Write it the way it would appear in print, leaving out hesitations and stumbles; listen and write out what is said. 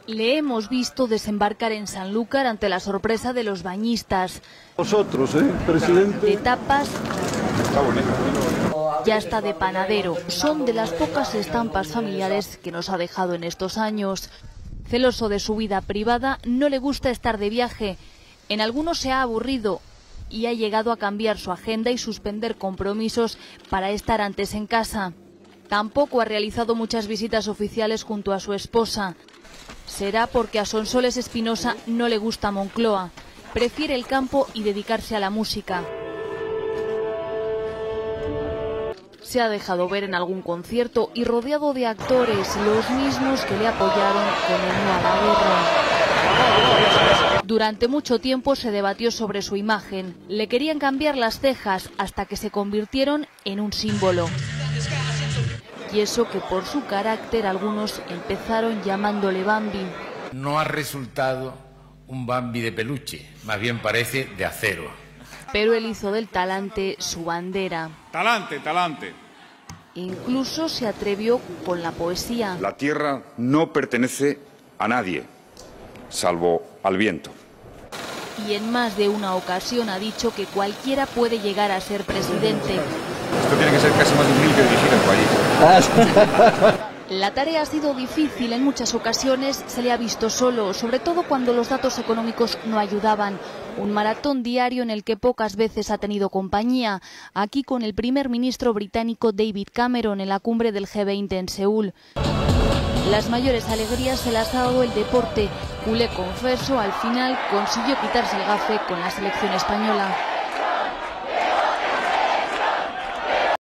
Le hemos visto desembarcar en Sanlúcar ante la sorpresa de los bañistas. Vosotros, presidente. De tapas, ya está de panadero. Son de las pocas estampas familiares que nos ha dejado en estos años. Celoso de su vida privada, no le gusta estar de viaje. En algunos se ha aburrido y ha llegado a cambiar su agenda y suspender compromisos para estar antes en casa. Tampoco ha realizado muchas visitas oficiales junto a su esposa. Será porque a Sonsoles Espinosa no le gusta Moncloa. Prefiere el campo y dedicarse a la música. Se ha dejado ver en algún concierto y rodeado de actores, los mismos que le apoyaron con el no a la guerra. Durante mucho tiempo se debatió sobre su imagen. Le querían cambiar las cejas hasta que se convirtieron en un símbolo. Y eso que por su carácter algunos empezaron llamándole Bambi. No ha resultado un Bambi de peluche, más bien parece de acero. Pero él hizo del talante su bandera. Talante, talante. Incluso se atrevió con la poesía. La tierra no pertenece a nadie, salvo al viento. Y en más de una ocasión ha dicho que cualquiera puede llegar a ser presidente. Esto tiene que ser casi más difícil que dirigir el país. La tarea ha sido difícil, en muchas ocasiones se le ha visto solo, sobre todo cuando los datos económicos no ayudaban. Un maratón diario en el que pocas veces ha tenido compañía, aquí con el primer ministro británico David Cameron en la cumbre del G20 en Seúl. Las mayores alegrías se las ha dado el deporte. Culé confeso, al final consiguió quitarse el gafe con la selección española.